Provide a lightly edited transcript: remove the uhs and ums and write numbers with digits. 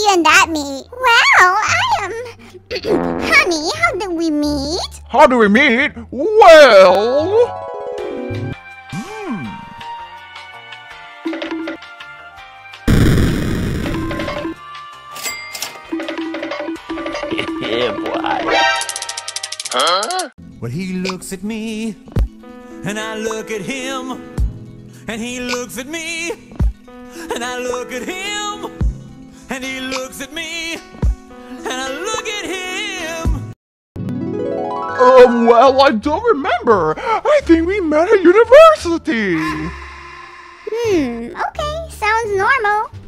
you and that meet? Well, Honey, how did we meet? How do we meet? Well... Yeah, boy. Huh? Well, he looks at me, and I look at him, and he looks at me, and I look at him, and he looks at me, and I look at him. Well, I don't remember. I think we met at university. Okay, sounds normal.